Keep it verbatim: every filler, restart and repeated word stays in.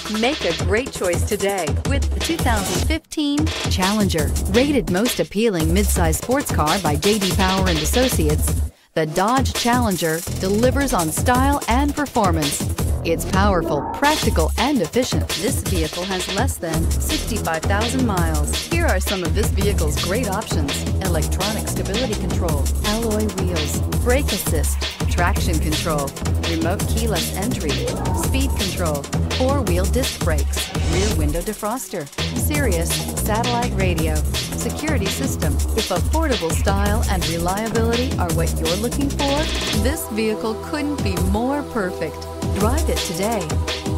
Make a great choice today with the two thousand fifteen Challenger. Rated most appealing midsize sports car by J D Power and Associates, the Dodge Challenger delivers on style and performance. It's powerful, practical, and efficient. This vehicle has less than sixty-five thousand miles. Here are some of this vehicle's great options: electronic stability control, alloy wheels, brake assist, traction control, remote keyless entry, speed control, four-wheel disc brakes, rear window defroster, Sirius satellite radio, security system. If affordable style and reliability are what you're looking for, this vehicle couldn't be more perfect. Drive it today.